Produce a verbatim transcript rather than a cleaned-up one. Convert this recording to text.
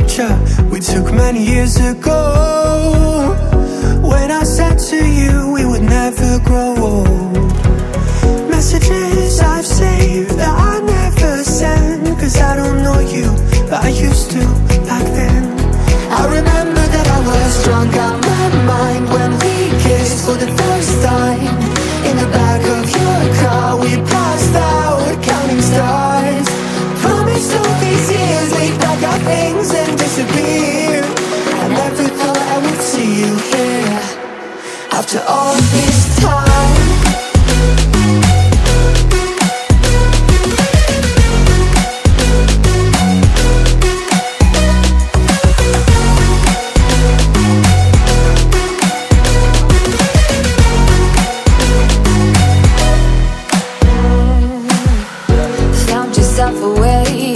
picture we took many years ago, when I said to you we would never grow old. Messages I've saved that I never send, cause I don't know you, but I used to back then. I remember that I was drunk out my mind when we kissed for the first time. In the back of your car we passed out counting stars. Promised all these years we'd pack our things and disappear. I never thought I would see you here after all this time. Found yourself a way